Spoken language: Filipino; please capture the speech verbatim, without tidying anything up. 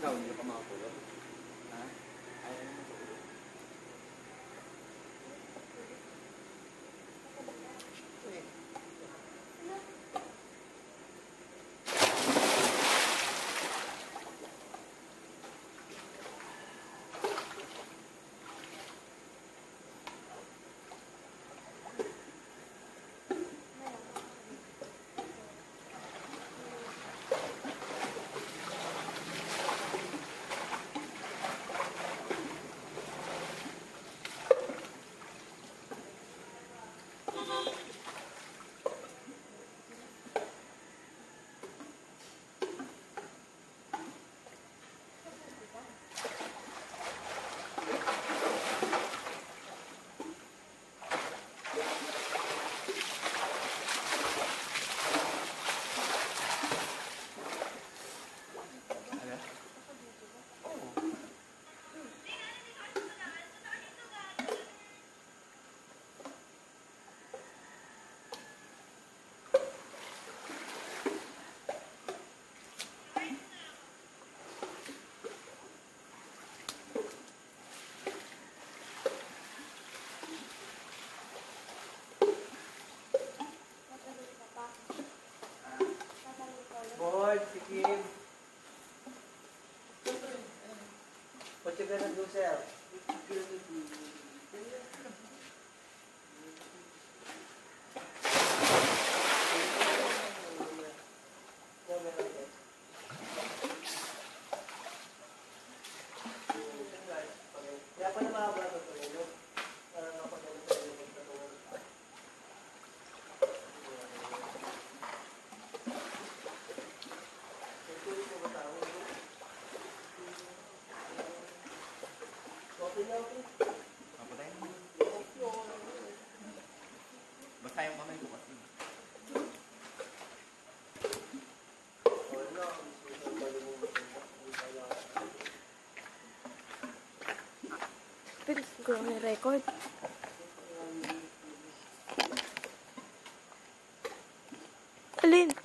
Ikaw, hindi ka pa makapulot. Ha? Ayaw mo makapulot. Kim. What you gonna do, Sel? Kaya pa na mahaba ito po yun. Parang napagalit sa iyo magtatulog. Papatayin mo. Basta yung kamay ko kasi. Pero siguro may record. Alin?